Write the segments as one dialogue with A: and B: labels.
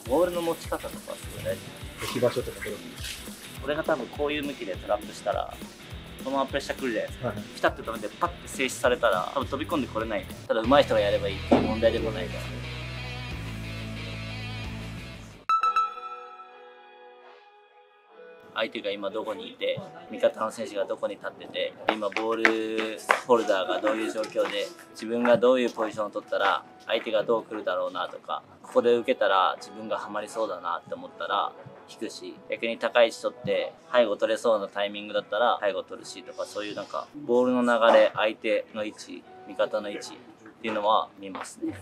A: ボールの持ち方とかすごい大事。
B: 置き場所とか
A: 俺が多分こういう向きでトラップしたらそのままプレッシャー来るじゃないですか、ピタッと止めてパッて静止されたら多分飛び込んでこれない。ただ上手い人がやればいいっていう問題でもないから。相手が今どこにいて、味方の選手がどこに立ってて、今ボールホルダーがどういう状況で、自分がどういうポジションを取ったら相手がどう来るだろうなとか、ここで受けたら自分がハマりそうだなって思ったら引くし、逆に高い位置取って背後取れそうなタイミングだったら背後取るしとか、そういうなんかボールの流れ、相手の位置、味方の位置っていうのは見ますね。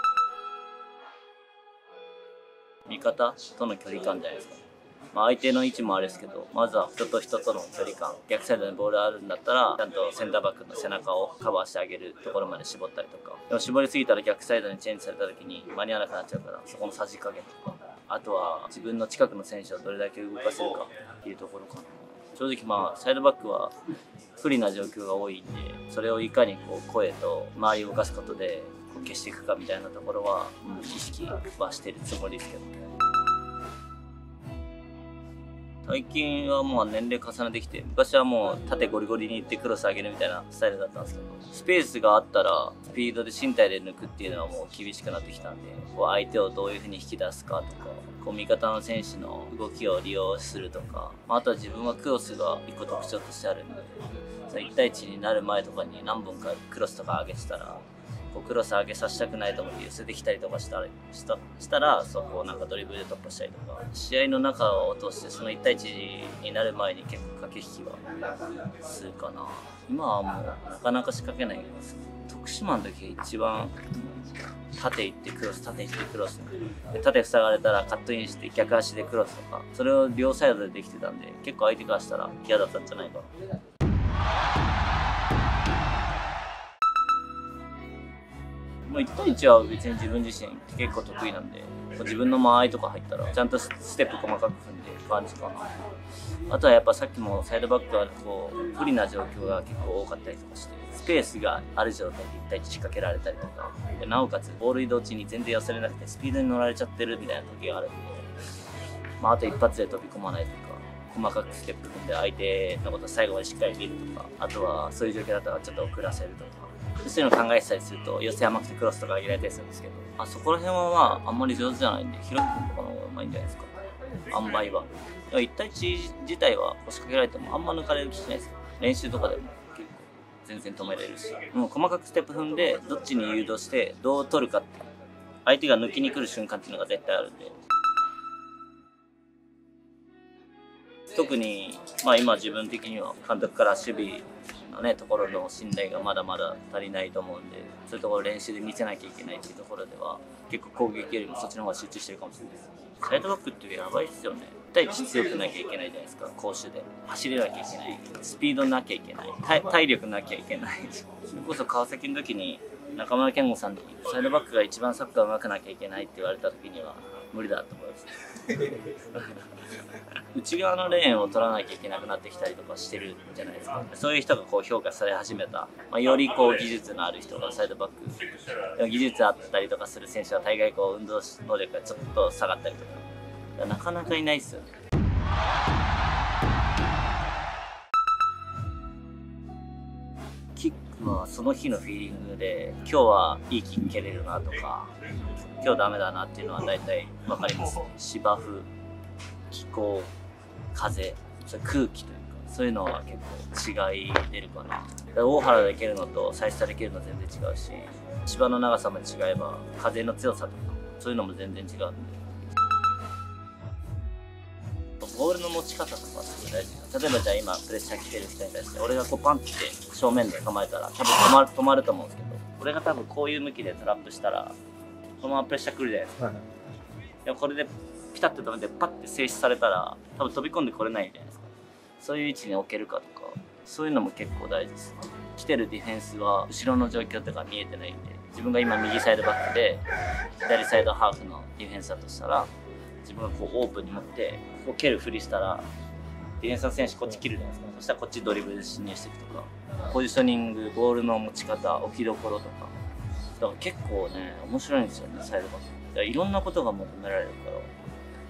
A: 味方との距離感じゃないですか。相手の位置もあれですけど、まずは人と人との距離感、逆サイドにボールあるんだったらちゃんとセンターバックの背中をカバーしてあげるところまで絞ったりとか。でも絞りすぎたら逆サイドにチェンジされた時に間に合わなくなっちゃうから、そこのさじ加減とか、あとは自分の近くの選手をどれだけ動かせるかっていうところかな。正直サイドバックは不利な状況が多いんで、それをいかに声と周りを動かすことで消していくかみたいなところは、意識はしてるつもりですけど。最近はもう年齢重ねてきて、昔はもう縦ゴリゴリに行ってクロス上げるみたいなスタイルだったんですけど、スペースがあったらスピードで身体で抜くっていうのはもう厳しくなってきたんで、相手をどういう風に引き出すかとか、味方の選手の動きを利用するとか、あとは自分はクロスが一個特徴としてあるんで、1対1になる前とかに何本かクロスとか上げてたら、クロス上げさせたくないと思って寄せてきたりとかしたらそこをなんかドリブルで突破したりとか、試合の中を通してその1対1になる前に結構駆け引きはするかな。今はもうなかなか仕掛けないけど、徳島の時一番縦行ってクロス、縦行ってクロスで、縦塞がれたらカットインして逆足でクロスとか、それを両サイドでできてたんで、結構相手からしたら嫌だったんじゃないかな。1対1は別に自分自身結構得意なんで、自分の間合いとか入ったらちゃんとステップ細かく踏んでいく感じかな。あとはやっぱさっきもサイドバックは不利な状況が結構多かったりとかして、スペースがある状態で1対1仕掛けられたりとか、なおかつボール移動中に全然寄せれなくてスピードに乗られちゃってるみたいな時があるんで、あと一発で飛び込まないとか、細かくステップ踏んで相手のことを最後までしっかり見るとか、あとはそういう状況だったらちょっと遅らせるとか、そういうのを考えてたりすると寄せ甘くてクロスとか上げられたりするんですけど、そこら辺はあんまり上手じゃないんで、ひろき君とかの方がうまいんじゃないですか、塩梅は。1対1自体は押しかけられてもあんま抜かれる気しないですよ。練習とかでも結構全然止めれるし、もう細かくステップ踏んでどっちに誘導してどう取るかっていう、相手が抜きに来る瞬間っていうのが絶対あるんで。特に今自分的には監督から守備のところの信頼がまだまだ足りないと思うんで、そういうところを練習で見せなきゃいけないっていうところでは結構攻撃よりもそっちの方が集中してるかもしれないです。サイドバックってやばいですよね。1対1強くなきゃいけないじゃないですか。攻守で走れなきゃいけない、スピードなきゃいけない、体力なきゃいけない。それこそ川崎の時に中村健吾さんにサイドバックが一番サッカー上手くなきゃいけないって言われた時には無理だと思います。内側のレーンを取らなきゃいけなくなってきたりとかしてるじゃないですか。そういう人が評価され始めた、より技術のある人がサイドバック、技術あったりとかする選手は大概運動能力がちょっと下がったりとか、なかなかいないですよね。キックはその日のフィーリングで、今日はいいキック蹴れるなとか、今日ダメだなっていうのは大体分かります。芝生、気候、風、空気というか、そういうのは結構違い出るかな。大原で蹴るのと最下で蹴るの全然違うし、芝の長さも違えば風の強さとかそういうのも全然違うんで、ボールの持ち方とかすごい大事。例えばじゃあ今プレッシャー来てる人に対して俺がパンって正面で構えたら多分止まると思うんですけど、俺が多分こういう向きでトラップしたらそのままプレッシャー来るじゃないですか。でもこれでピタッと止めてパッて静止されたら多分飛び込んでこれないじゃないですか。そういう位置に置けるかとか、そういうのも結構大事です。来てるディフェンスは後ろの状況とか見えてないんで、自分が今右サイドバックで左サイドハーフのディフェンスだとしたら、自分がオープンに持って蹴るふりしたらディフェンスの選手こっち切るじゃないですか。そしたらこっちドリブルで侵入していくとか、ポジショニング、ボールの持ち方、置きどころとか、だから結構ね面白いんですよね、サイドバック。いろんなことが求められるから。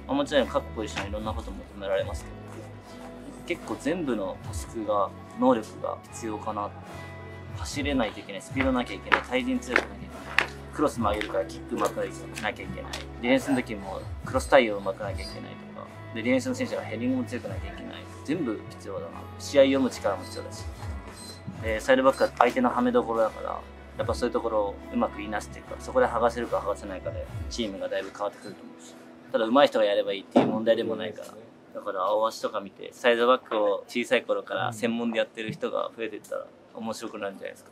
A: まあ、もちろん各ポジションいろんなこと求められますけど、結構全部のタスクが能力が必要かな。走れないといけない、スピードなきゃいけない、対人強くなきゃいけない、クロス曲げるからキックうまくなきゃいけない、ディフェンスの時もクロス対応うまくなきゃいけないとか、でディフェンスの選手はヘディングも強くなきゃいけない、全部必要だな。試合読む力も必要だし、でサイドバックは相手のはめどころだから、やっぱそういうところをうまくいなすっていうか、そこで剥がせるか剥がせないかでチームがだいぶ変わってくると思うし、ただ上手い人がやればいいっていう問題でもないから、だから青足とか見てサイドバックを小さい頃から専門でやってる人が増えていったら面白くなるんじゃないですか。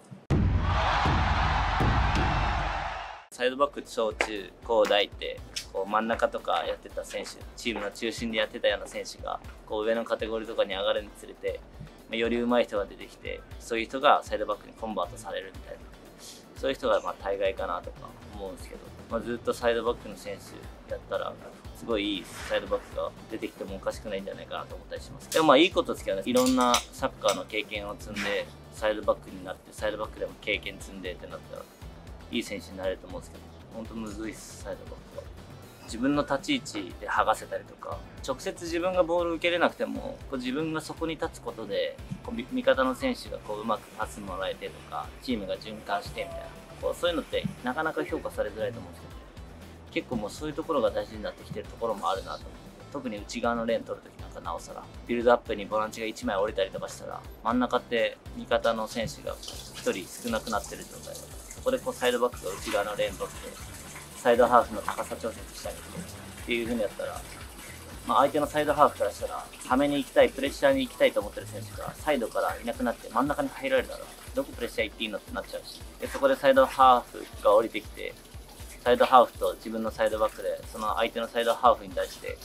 A: サイドバック小中高大ってこう真ん中とかやってた選手、チームの中心でやってたような選手がこう上のカテゴリーとかに上がるにつれて、より上手い人が出てきて、そういう人がサイドバックにコンバートされるみたいな、そういう人がまあ大概かなとか思うんですけど、ずっとサイドバックの選手やったらすごいいいサイドバックが出てきてもおかしくないんじゃないかなと思ったりします。でもいいことですけどね、いろんなサッカーの経験を積んでサイドバックになって、サイドバックでも経験積んでってなったらいい選手になれると思うんですけど、本当むずいっす、サイドバックは。自分の立ち位置で剥がせたりとか、直接自分がボールを受けれなくても自分がそこに立つことで味方の選手がうまくパスもらえてとか、チームが循環してみたいな、そういうのってなかなか評価されづらいと思うんですけど、結構もうそういうところが大事になってきてるところもあるなと思って、特に内側のレーン取るときなんかなおさら、ビルドアップにボランチが1枚降りたりとかしたら、真ん中って味方の選手が1人少なくなってる状態だから、そこでサイドバックが内側のレーン取ってサイドハーフの高さ調節したりっていう風にやったら、相手のサイドハーフからしたらはめに行きたい、プレッシャーに行きたいと思ってる選手がサイドからいなくなって真ん中に入られたら、どこプレッシャー行っていいのってなっちゃうし、でそこでサイドハーフが降りてきて、サイドハーフと自分のサイドバックでその相手のサイドハーフに対して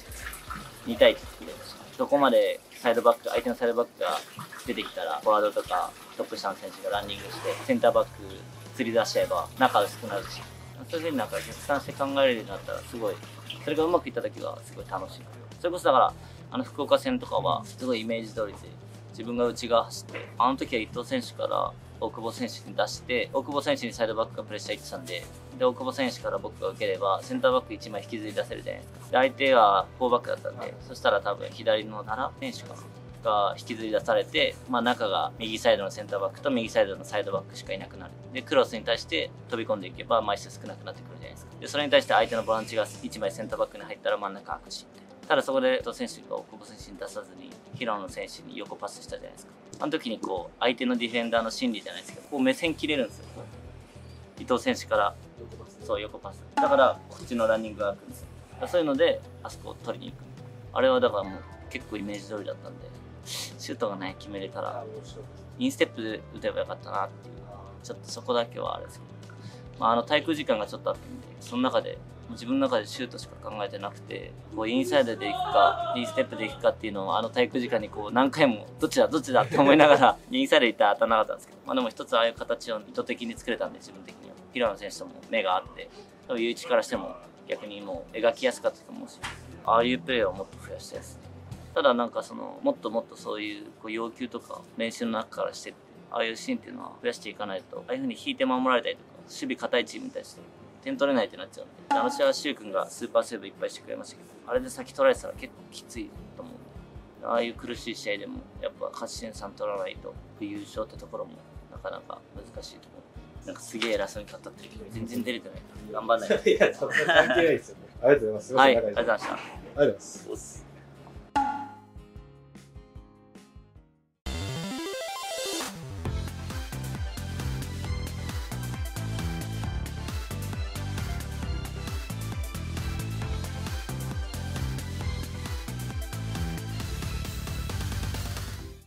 A: 2対1作れるし、どこまで相手のサイドバックが出てきたら、フォワードとかトップ下の選手がランニングしてセンターバック釣り出しちゃえば中薄くなるし、そういうふうに逆算して考えれるようになったら、すごいそれがうまくいった時はすごい楽しい。それこそだから福岡戦とかはすごいイメージ通りで、自分が内側走って、あの時は伊藤選手から大久保選手に出して、大久保選手にサイドバックがプレッシャーいってたんで、大久保選手から僕が受ければセンターバック1枚引きずり出せるじゃないですか。で相手は4バックだったんで、そしたら多分左の奈良選手かなが引きずり出されて、中が右サイドのセンターバックと右サイドのサイドバックしかいなくなる。でクロスに対して飛び込んでいけば枚数少なくなってくるじゃないですか。でそれに対して相手のボランチが1枚センターバックに入ったら真ん中空くし、ただそこで伊藤選手が大久保選手に出さずに平野選手に横パスしたじゃないですか。あの時に相手のディフェンダーの心理じゃないですけど、目線切れるんですよ。伊藤選手から横パスだからこっちのランニングが空くんですよ。そういうのであそこを取りに行く。あれはだからもう結構イメージ通りだったんで、シュートがね決めれたらインステップで打てばよかったなっていう、ちょっとそこだけはあれですけど、滞空時間がちょっとあったんで、その中で自分の中でシュートしか考えてなくて、インサイドで行くかインステップで行くかっていうのを滞空時間に何回もどっちだって思いながらインサイド行ったら当たらなかったんですけど、でも一つああいう形を意図的に作れたんで、自分的には平野選手とも目があって、多分雄一からしても逆にもう描きやすかったと思うし、ああいうプレーをもっと増やしたいですね。ただもっともっとそういう要求とか練習の中からしてって、ああいうシーンっていうのは増やしていかないと、ああいう風に引いて守られたりとか守備堅いチームに対して点取れないってなっちゃうんで、あの試合は柊君がスーパーセーブいっぱいしてくれましたけど、あれで先取られてたら結構きついと思うんで、ああいう苦しい試合でもやっぱ勝ち点3取らないと優勝ってところもなかなか難しいと思う。すげえ偉そうに語ってるけど全然出れてないから頑張んない。
B: いや、そんな関係ないですよね。ありがとうございます。
A: はい、ありがとうございました。
B: ありがとうございます。